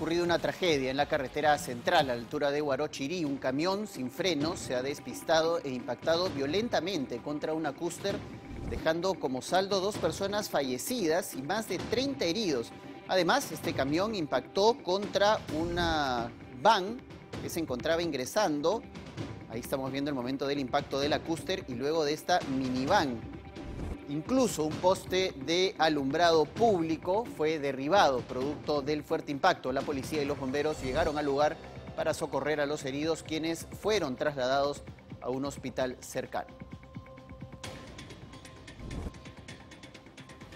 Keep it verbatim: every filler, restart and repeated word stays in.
ocurrido una tragedia en la carretera central a la altura de Huarochirí. Un camión sin frenos se ha despistado e impactado violentamente contra una cúster, dejando como saldo dos personas fallecidas y más de treinta heridos. Además, este camión impactó contra una van que se encontraba ingresando. Ahí estamos viendo el momento del impacto de la cúster y luego de esta minivan. Incluso un poste de alumbrado público fue derribado producto del fuerte impacto. La policía y los bomberos llegaron al lugar para socorrer a los heridos, quienes fueron trasladados a un hospital cercano.